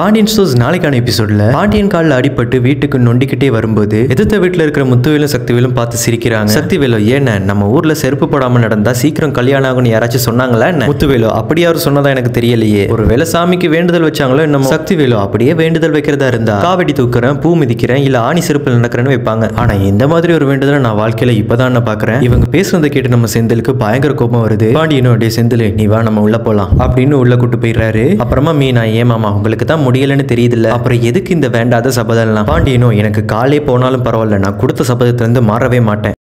Pandian stores நாளைக்கான எபிசோட்ல பாண்டியன் காலில் அடிபட்டு வீட்டுக்கு நொண்டிக்கிட்டே வரும்போது எதிர்த்த வீட்டுல இருக்கிற முத்துவேலும் சக்திவேலும் பார்த்து சிரிக்கிறாங்க. சக்திவேலு ஏன்னா நம்ம ஊர்ல செருப்பு போடாம நடந்தா சீக்கிரம் கல்யாணம் ஆகும்னு யாராச்சும் சொன்னாங்களா என்ன? முத்துவேலு அப்படி யாரும் சொன்னதா எனக்கு தெரியலையே. ஒரு வேலை சாமிக்கு வேண்டுதல் வச்சாங்களோ என்னமோ. சக்திவேலு அப்படியே வேண்டுதல் வைக்கிறதா இருந்தா காவடி தூக்குறேன், பூ மிதிக்கிறேன், இல்ல ஆணி செருப்பில் நடக்கிறேன்னு வைப்பாங்க. ஆனா இந்த மாதிரி ஒரு வேண்டுதலை நான் வாழ்க்கையில இப்பதான் நான் பாக்குறேன். இவங்க பேசுறதை கேட்டு நம்ம செந்திலுக்கு பயங்கர கோபம் வருது. பாண்டியனும் அப்படியே செந்தில் நீ வா நம்ம உள்ள போலாம் அப்படின்னு உள்ள கூட்டு போயிடுறாரு. அப்புறமா மீனா ஏமாமா உங்களுக்கு தான் முடியலன்னு தெரியுதுல்ல, அப்புறம் எதுக்கு இந்த வேண்டாத சபதம்லாம்? பாண்டியனும் எனக்கு காலே போனாலும் பரவாயில்ல, நான் கொடுத்த சபதத்திலிருந்து மாறவே மாட்டேன்.